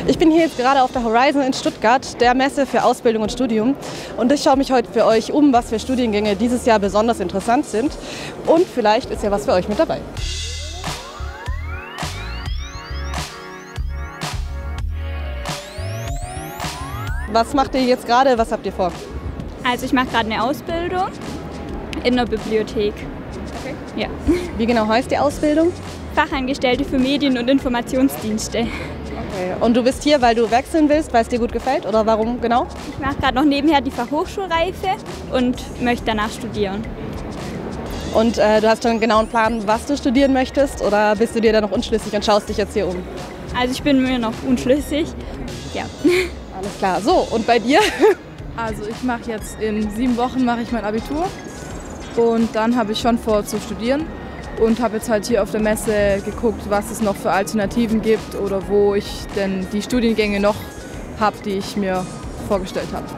Ich bin hier jetzt gerade auf der Horizon in Stuttgart, der Messe für Ausbildung und Studium. Und ich schaue mich heute für euch um, was für Studiengänge dieses Jahr besonders interessant sind. Und vielleicht ist ja was für euch mit dabei. Was macht ihr jetzt gerade? Was habt ihr vor? Also ich mache gerade eine Ausbildung in der Bibliothek. Okay. Ja. Wie genau heißt die Ausbildung? Fachangestellte für Medien- und Informationsdienste. Okay. Und du bist hier, weil du wechseln willst, weil es dir gut gefällt? Oder warum genau? Ich mache gerade noch nebenher die Fachhochschulreife und möchte danach studieren. Und du hast schon einen genauen Plan, was du studieren möchtest? Oder bist du dir da noch unschlüssig und schaust dich jetzt hier um? Also ich bin mir noch unschlüssig. Ja. Alles klar. So, und bei dir? Also ich mache jetzt in 7 Wochen mache ich mein Abitur und dann habe ich schon vor zu studieren und habe jetzt halt hier auf der Messe geguckt, was es noch für Alternativen gibt oder wo ich denn die Studiengänge noch habe, die ich mir vorgestellt habe.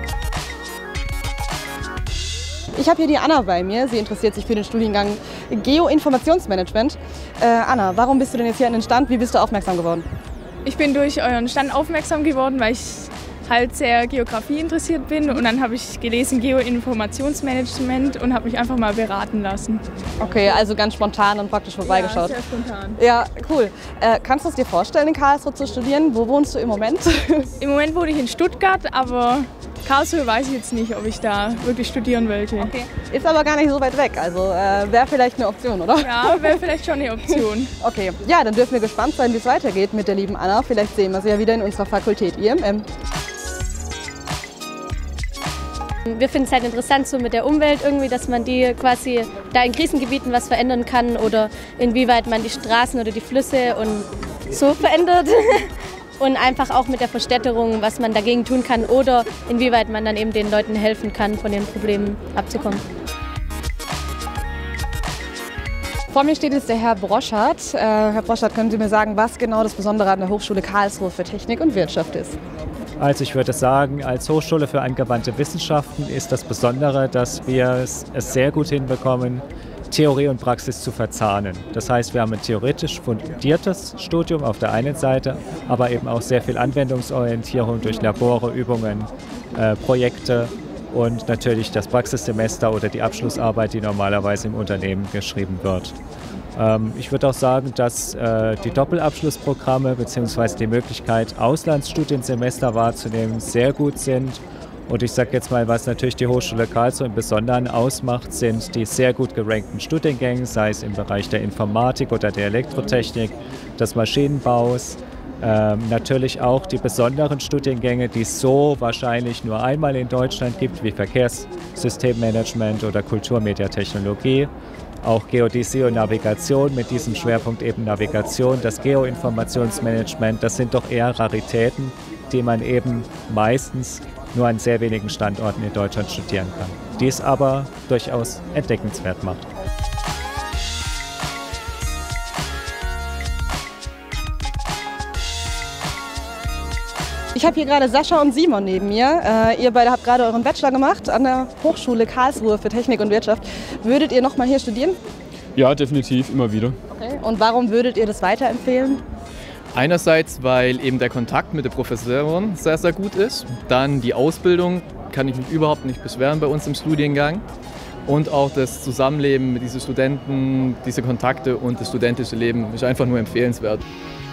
Ich habe hier die Anna bei mir. Sie interessiert sich für den Studiengang Geoinformationsmanagement. Anna, warum bist du denn jetzt hier an den Stand? Wie bist du aufmerksam geworden? Ich bin durch euren Stand aufmerksam geworden, weil ich halt sehr Geografie interessiert bin und dann habe ich gelesen Geoinformationsmanagement und habe mich einfach mal beraten lassen. Okay, also ganz spontan und praktisch vorbeigeschaut. Ja, sehr spontan. Ja, cool. Kannst du es dir vorstellen, in Karlsruhe zu studieren? Wo wohnst du im Moment? Im Moment wohne ich in Stuttgart, aber Karlsruhe weiß ich jetzt nicht, ob ich da wirklich studieren wollte. Okay. Ist aber gar nicht so weit weg, also wäre vielleicht eine Option, oder? Ja, wäre vielleicht schon eine Option. Okay, ja, dann dürfen wir gespannt sein, wie es weitergeht mit der lieben Anna. Vielleicht sehen wir sie ja wieder in unserer Fakultät IMM. Wir finden es halt interessant so mit der Umwelt irgendwie, dass man die quasi da in Krisengebieten was verändern kann oder inwieweit man die Straßen oder die Flüsse und so verändert. Und einfach auch mit der Verstädterung, was man dagegen tun kann oder inwieweit man dann eben den Leuten helfen kann, von den Problemen abzukommen. Vor mir steht jetzt der Herr Broschardt. Herr Broschardt, können Sie mir sagen, was genau das Besondere an der Hochschule Karlsruhe für Technik und Wirtschaft ist? Also ich würde sagen, als Hochschule für angewandte Wissenschaften ist das Besondere, dass wir es sehr gut hinbekommen, Theorie und Praxis zu verzahnen. Das heißt, wir haben ein theoretisch fundiertes Studium auf der einen Seite, aber eben auch sehr viel Anwendungsorientierung durch Labore, Übungen, Projekte und natürlich das Praxissemester oder die Abschlussarbeit, die normalerweise im Unternehmen geschrieben wird. Ich würde auch sagen, dass die Doppelabschlussprogramme bzw. die Möglichkeit, Auslandsstudiensemester wahrzunehmen, sehr gut sind. Und ich sage jetzt mal, was natürlich die Hochschule Karlsruhe im Besonderen ausmacht, sind die sehr gut gerankten Studiengänge, sei es im Bereich der Informatik oder der Elektrotechnik, des Maschinenbaus. Natürlich auch die besonderen Studiengänge, die es so wahrscheinlich nur einmal in Deutschland gibt, wie Verkehrssystemmanagement oder Kulturmediatechnologie. Auch Geodäsie und Navigation mit diesem Schwerpunkt eben Navigation, das Geoinformationsmanagement, das sind doch eher Raritäten, die man eben meistens nur an sehr wenigen Standorten in Deutschland studieren kann, die es aber durchaus entdeckenswert macht. Ich habe hier gerade Sascha und Simon neben mir. Ihr beide habt gerade euren Bachelor gemacht an der Hochschule Karlsruhe für Technik und Wirtschaft. Würdet ihr noch mal hier studieren? Ja, definitiv, immer wieder. Okay. Und warum würdet ihr das weiterempfehlen? Einerseits, weil eben der Kontakt mit der Professorin sehr, sehr gut ist. Dann die Ausbildung, kann ich mich überhaupt nicht beschweren bei uns im Studiengang. Und auch das Zusammenleben mit diesen Studenten, diese Kontakte und das studentische Leben ist einfach nur empfehlenswert.